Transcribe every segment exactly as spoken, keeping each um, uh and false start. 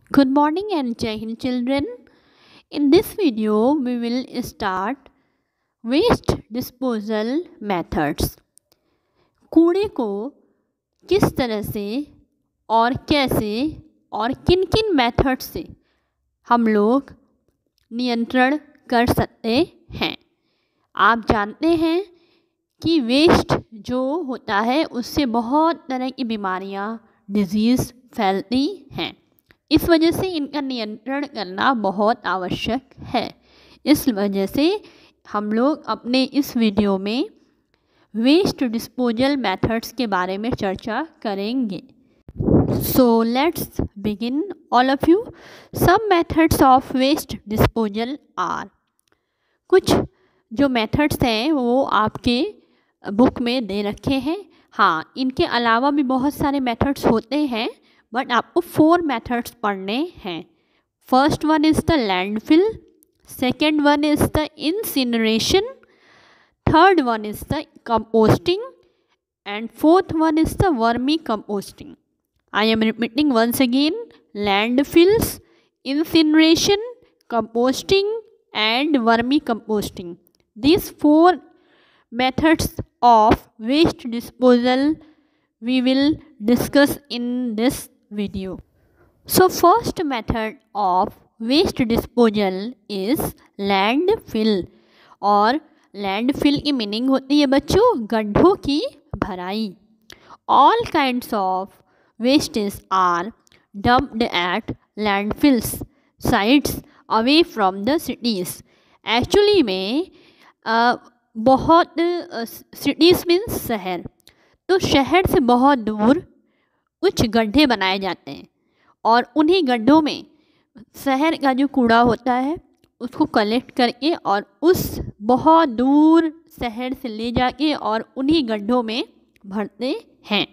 Good morning and Jai Hind children. In this video we will start waste disposal methods. कूड़े को किस तरह से और कैसे और किन किन मेथड से हम लोग नियंत्रण कर सकते हैं। आप जानते हैं कि वेस्ट जो होता है उससे बहुत तरह की बीमारियां, डिजीज़ फैलती हैं। इस वजह से इनका नियंत्रण करना बहुत आवश्यक है। इस वजह से हम लोग अपने इस वीडियो में वेस्ट डिस्पोजल मेथड्स के बारे में चर्चा करेंगे। So let's begin all of you. Some methods of waste disposal are, कुछ जो मेथड्स हैं वो आपके बुक में दे रखे हैं। हाँ, इनके अलावा भी बहुत सारे मेथड्स होते हैं, बट आपको फोर मेथड्स पढ़ने हैं। First one is the landfill, second one is the incineration, third one is the composting and fourth one is the vermicomposting. I am repeating once again, landfills, incineration, composting and vermicomposting. These four methods of waste disposal we will discuss in this video. So first method of waste disposal is landfill, और landfill की meaning होती है बच्चों गड्ढों की भराई। All kinds of wastes are dumped at landfills sites away from the cities. Actually में आ, बहुत सिटीज़ मीन्स शहर, तो शहर से बहुत दूर कुछ गड्ढे बनाए जाते हैं और उन्हीं गड्ढों में शहर का जो कूड़ा होता है उसको कलेक्ट करके और उस बहुत दूर शहर से ले जाके और उन्हीं गड्ढों में भरते हैं।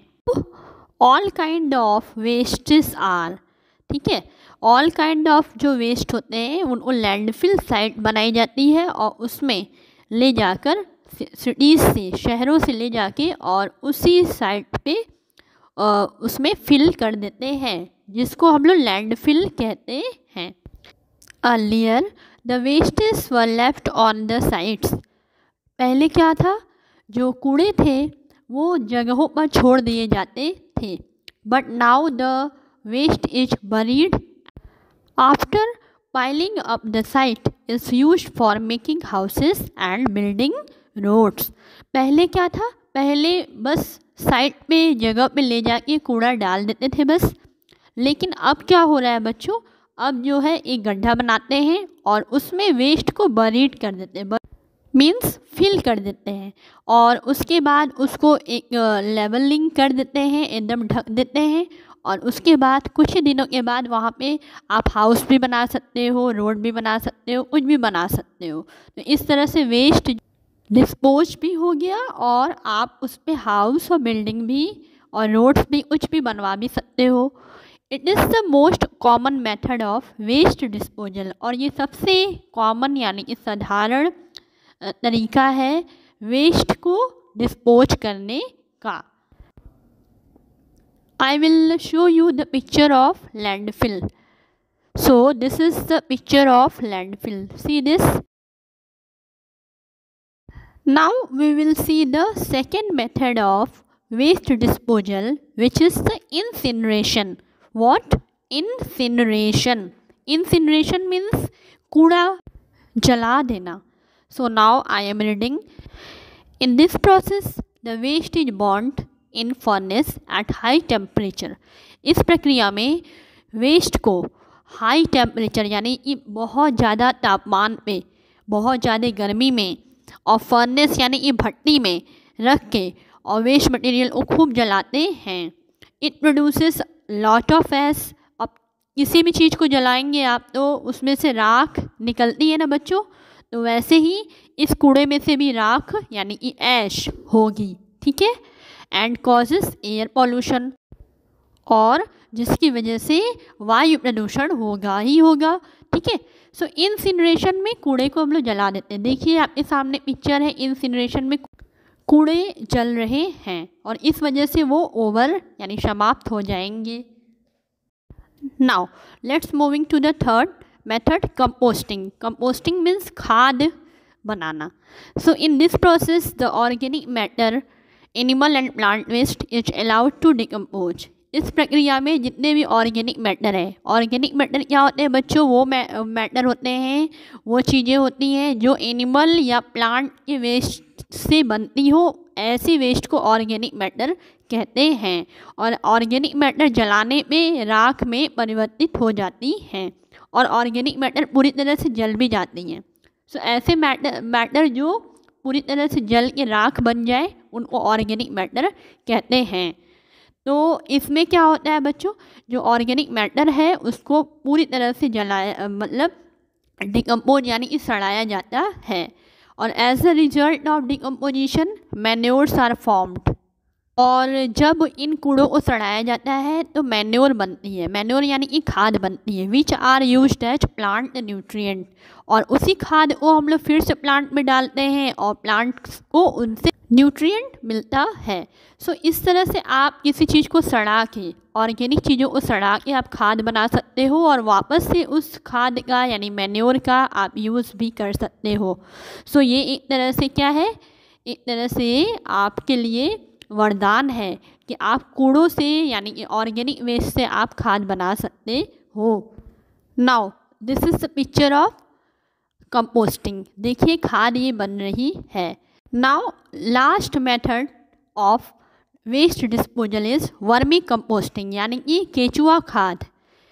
All kind of wastes are, ठीक है, ऑल काइंड ऑफ जो वेस्ट होते हैं उनको लैंडफिल साइट बनाई जाती है और उसमें ले जाकर सिटीज़ से, शहरों से ले जाके और उसी साइट पे आ, उसमें फिल कर देते हैं, जिसको हम लोग लैंडफिल कहते हैं। Earlier the wastes were left on the sites, पहले क्या था, जो कूड़े थे वो जगहों पर छोड़ दिए जाते थे, but now the waste is buried after piling up the site is used for making houses and building roads. पहले क्या था, पहले बस साइट पे जगह पे ले जाके कूड़ा डाल देते थे बस, लेकिन अब क्या हो रहा है बच्चों, अब जो है एक गड्ढा बनाते हैं और उसमें वेस्ट को बरीड कर देते हैं, मीन्स फिल कर देते हैं और उसके बाद उसको एक लेवलिंग कर देते हैं, एकदम ढक देते हैं और उसके बाद कुछ दिनों के बाद वहाँ पे आप हाउस भी बना सकते हो, रोड भी बना सकते हो, कुछ भी बना सकते हो। तो इस तरह से वेस्ट डिस्पोज भी हो गया और आप उस पर हाउस और बिल्डिंग भी और रोड्स भी कुछ भी बनवा भी सकते हो। It is the most common method of waste disposal, और ये सबसे कॉमन यानी कि साधारण तरीका है वेस्ट को डिस्पोज करने का। I will show you the picture of landfill. So this is the picture of landfill. See this. Now we will see the second method of waste disposal, which is the incineration. What? Incineration. Incineration means कूड़ा जला देना. So now I am reading. In this process, the waste is burnt in furnace at high temperature. इस प्रक्रिया में waste को high temperature यानी कि बहुत ज़्यादा तापमान पे, बहुत ज़्यादा गर्मी में और फर्नेस यानी कि भट्टी में रख के और वेस्ट मटेरियल को खूब जलाते हैं। It produces lot of ash. अब किसी भी चीज़ को जलाएंगे आप तो उसमें से राख निकलती है ना बच्चों, तो वैसे ही इस कूड़े में से भी राख यानी कि ऐश होगी, ठीक है, एंड कॉजेस एयर पॉल्यूशन, और जिसकी वजह से वायु प्रदूषण होगा ही होगा, ठीक है। सो इंसिनरेशन में कूड़े को हम लोग जला देते हैं। देखिए आपके सामने पिक्चर है, इंसिनरेशन में कूड़े जल रहे हैं और इस वजह से वो ओवर यानी समाप्त हो जाएंगे। Now let's moving to the third method, composting. Composting means खाद बनाना. So in this process the organic matter, animal and plant waste is allowed to decompose. इस प्रक्रिया में जितने भी ऑर्गेनिक मैटर है, ऑर्गेनिक मैटर क्या होते हैं बच्चों, वो मैटर होते हैं, वो चीज़ें होती हैं जो एनिमल या प्लांट के वेस्ट से बनती हो, ऐसी वेस्ट को ऑर्गेनिक मैटर कहते हैं. और ऑर्गेनिक मैटर जलाने में राख में परिवर्तित हो जाती हैं और ऑर्गेनिक मैटर पूरी तरह से जल भी जाती हैं. सो so, ऐसे मैटर मैटर जो पूरी तरह से जल के राख बन जाए उनको ऑर्गेनिक मैटर कहते हैं. तो इसमें क्या होता है बच्चों, जो ऑर्गेनिक मैटर है उसको पूरी तरह से जलाया मतलब डिकम्पोज यानी कि सड़ाया जाता है. और as a result of decomposition manures are formed. और जब इन कूड़ों को सड़ाया जाता है तो मैन्योर बनती है. मैन्योर यानी कि खाद बनती है. Which are used as plant nutrient. और उसी खाद को हम लोग फिर से प्लांट में डालते हैं और प्लांट्स को उनसे न्यूट्रिएंट मिलता है. सो so, इस तरह से आप किसी चीज़ को सड़ा के, ऑर्गेनिक चीज़ों को सड़ा के आप खाद बना सकते हो और वापस से उस खाद का यानी मैन्योर का आप यूज़ भी कर सकते हो. सो so, ये एक तरह से क्या है, एक तरह से आपके लिए वरदान है कि आप कूड़ों से यानी कि ऑर्गेनिक वेस्ट से आप खाद बना सकते हो. Now this is the picture of composting. देखिए खाद ये बन रही है. Now last method of waste disposal is vermicomposting यानी कि केचुआ खाद.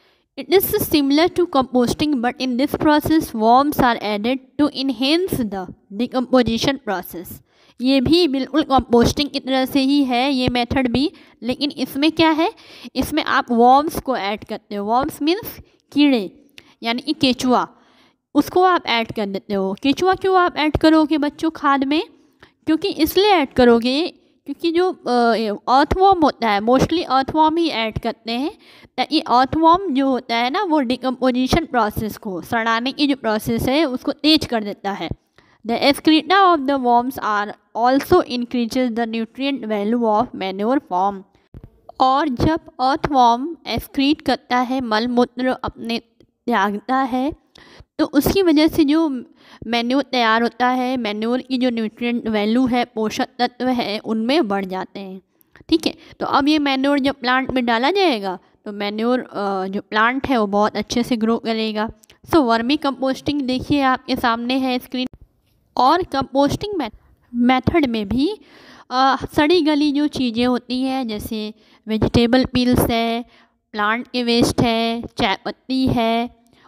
It is similar to composting but in this process worms are added to enhance the decomposition process. ये भी बिल्कुल कंपोस्टिंग की तरह से ही है ये मेथड भी, लेकिन इसमें क्या है, इसमें आप वर्म्स को ऐड करते हो. वर्म्स मीन्स कीड़े यानी कि केचुआ, उसको आप ऐड कर देते हो. केचुआ क्यों आप ऐड करोगे बच्चों खाद में, क्योंकि इसलिए ऐड करोगे क्योंकि जो अर्थवॉर्म होता है मोस्टली अर्थवॉर्म ही ऐड करते हैं, ताकि अर्थवॉर्म जो होता है ना वो डिकम्पोजिशन प्रोसेस को, सड़ाने की जो प्रोसेस है उसको तेज कर देता है. The excreta of the worms are also increases the nutrient value of manure form. और जब अर्थवॉर्म एक्सक्रीट करता है, मल मूत्र अपने त्यागता है, तो उसकी वजह से जो मैन्योर तैयार होता है, मैन्योर की जो न्यूट्रिएंट वैल्यू है, पोषक तत्व है, उनमें बढ़ जाते हैं. ठीक है, तो अब ये मैन्योर जब प्लांट में डाला जाएगा तो मैन्योर जो प्लांट है वो बहुत अच्छे से ग्रो करेगा. सो वर्मी कंपोस्टिंग देखिए आपके सामने है स्क्रीन. और कंपोस्टिंग मेथड में भी आ, सड़ी गली जो चीज़ें होती हैं जैसे वेजिटेबल पील्स है, प्लांट के वेस्ट है, चाय पत्ती है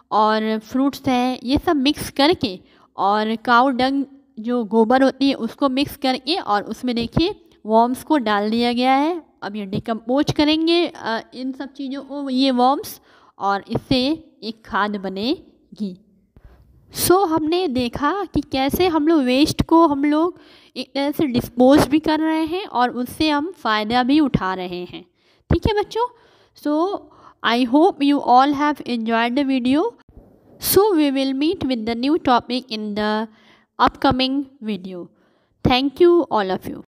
और फ्रूट्स है, ये सब मिक्स करके और काऊ डंग जो गोबर होती है उसको मिक्स करके और उसमें देखिए वर्म्स को डाल दिया गया है. अब ये डिकम्पोज करेंगे आ, इन सब चीज़ों को ये वर्म्स, और इससे एक खाद बनेगी. सो so, हमने देखा कि कैसे हम लोग वेस्ट को हम लोग एक तरह से डिस्पोज भी कर रहे हैं और उससे हम फ़ायदा भी उठा रहे हैं. ठीक है बच्चों, so I hope you all have enjoyed the video. So we will meet with the new topic in the upcoming video. Thank you all of you.